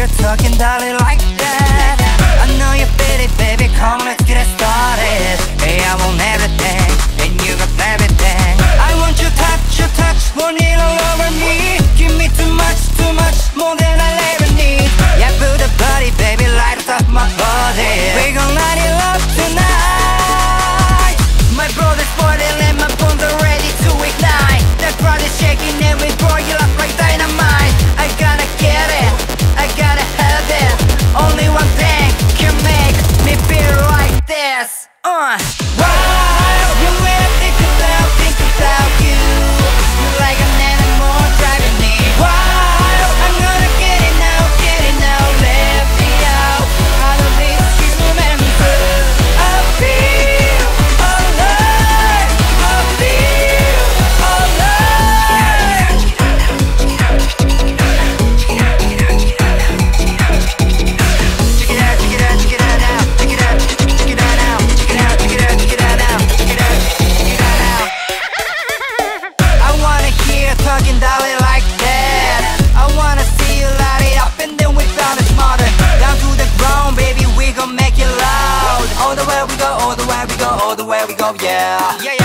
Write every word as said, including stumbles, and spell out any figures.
hear talking darling like that. I know you feel it, baby, come on, let's get it started. Hey, I want everything, and you got everything. I want your touch, your touch, want it all over me. Give me too much, too much, more than I'll ever need. Yeah, put the body, baby, light up my body. We gon' light it up tonight. My brother's spoiling and my bones are ready to ignite. That body's shaking and we throw you up like dynamite. I gotta get it, I gotta have it. Only one thing can make me feel like this. Uh. Wow, you will think about, think about you. You're like an animal driving me wild. I'm gonna get it now, get it now, let me out. Out of this human world, I feel alive, I feel alive. Check it out, check it out, check it out, check it out now. Check it out, check it out now. Check it out, check it out, check it out now. Check it out, check it out now. I wanna hear talking darling like that. I wanna see you light it up and then we found it smarter. Down to the ground, baby, we gon' make it loud. All the way we go, all the way we go, all the way we go, yeah. Yeah, yeah.